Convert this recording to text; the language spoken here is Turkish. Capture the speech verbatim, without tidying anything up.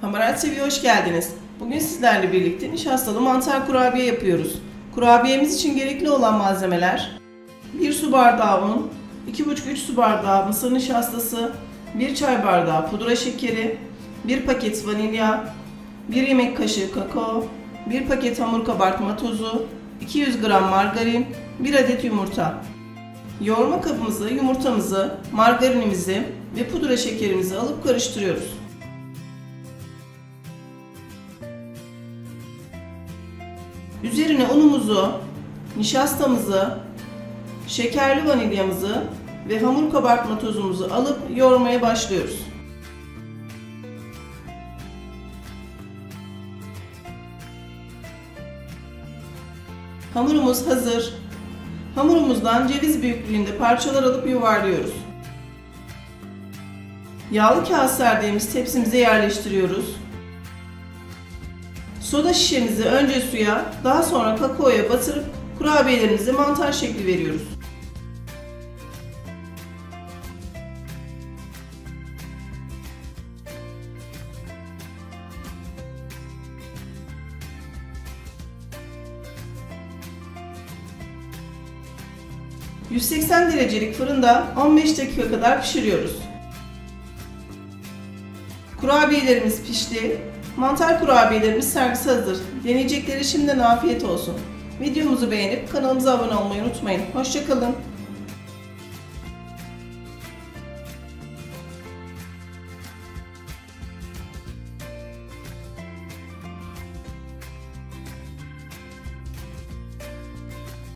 Hamarat T V'ye hoş geldiniz. Bugün sizlerle birlikte nişastalı mantar kurabiye yapıyoruz. Kurabiyemiz için gerekli olan malzemeler: bir su bardağı un, iki buçuk üç su bardağı mısır nişastası, bir çay bardağı pudra şekeri, bir paket vanilya, bir yemek kaşığı kakao, bir paket hamur kabartma tozu, iki yüz gram margarin, bir adet yumurta. Yoğurma kabımızı, yumurtamızı, margarinimizi ve pudra şekerimizi alıp karıştırıyoruz. Üzerine unumuzu, nişastamızı, şekerli vanilyamızı ve hamur kabartma tozumuzu alıp yoğurmaya başlıyoruz. Hamurumuz hazır. Hamurumuzdan ceviz büyüklüğünde parçalar alıp yuvarlıyoruz. Yağlı kağıt serdiğimiz tepsimize yerleştiriyoruz. Soda şişemizi önce suya, daha sonra kakaoya batırıp kurabiyelerimize mantar şekli veriyoruz. yüz seksen derecelik fırında on beş dakika kadar pişiriyoruz. Kurabiyelerimiz pişti. Mantar kurabiyelerimiz servise hazır. Deneyecekleri şimdiden afiyet olsun. Videomuzu beğenip kanalımıza abone olmayı unutmayın. Hoşça kalın.